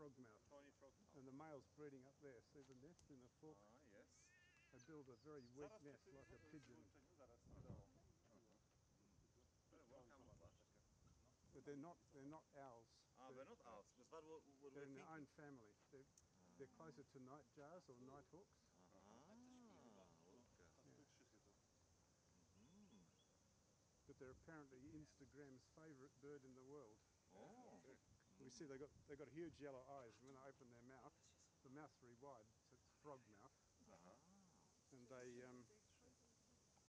frogmouth. Tawny Frogmouths. And the male's breeding up there. See the nest in the fork? Ah, yes. They build a very weak nest like a pigeon. But they're not owls. Ah, they're not owls. Was that what They're we're in their thinking? own family. They're closer to nightjars or nighthawks. Ah, okay. But they're apparently Instagram's favourite bird in the world. Oh. We see they got huge yellow eyes, and when they open their mouth, the mouth's very wide, so it's frog mouth. And